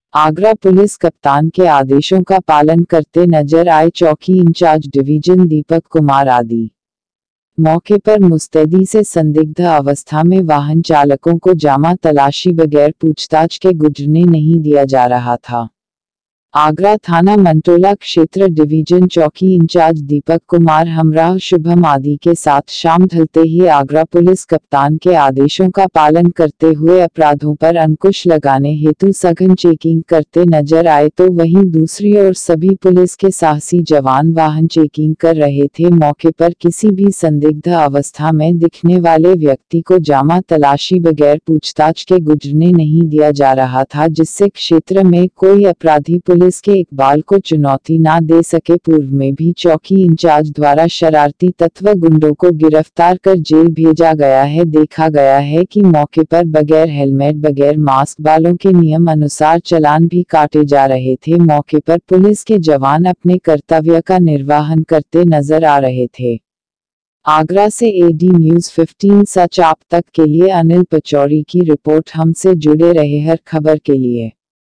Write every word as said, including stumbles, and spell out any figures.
Agra police कप्तान के आदेशों का पालन करते नजर आए चौकी इंचार्ज डिवीजन दीपक कुमार आदि। मौके पर मुस्तैदी से संदिग्ध अवस्था में वाहन चालकों को जामा तलाशी बगैर पूछताछ के गुजरने नहीं दिया जा रहा था। आगरा थाना मंटोला क्षेत्र डिवीजन चौकी इंचार्ज दीपक कुमार हमराह शुभम आदि के साथ शाम ढलते ही आगरा पुलिस कप्तान के आदेशों का पालन करते हुए अपराधों पर अंकुश लगाने हेतु सघन चेकिंग करते नजर आए, तो वहीं दूसरी ओर सभी पुलिस के साहसी जवान वाहन चेकिंग कर रहे थे। मौके पर किसी भी संदिग्ध अवस्था में दिखने वाले व्यक्ति को जामा तलाशी बगैर पूछताछ के गुजरने नहीं दिया जा रहा था, जिससे क्षेत्र में कोई अपराधी पुलिस के इकबाल को चुनौती ना दे सके। पूर्व में भी चौकी इंचार्ज द्वारा शरारती तत्व गुंडों को गिरफ्तार कर जेल भेजा गया है। देखा गया है कि मौके पर बगैर हेलमेट बगैर मास्क वालों के नियम अनुसार चालान भी काटे जा रहे थे। मौके पर पुलिस के जवान अपने कर्तव्य का निर्वहन करते नजर आ रहे थे। आगरा से एडी न्यूज़ पंद्रह सच आप तक के लिए अनिल पचौरी की रिपोर्ट। हमसे जुड़े रहे हर खबर के लिए।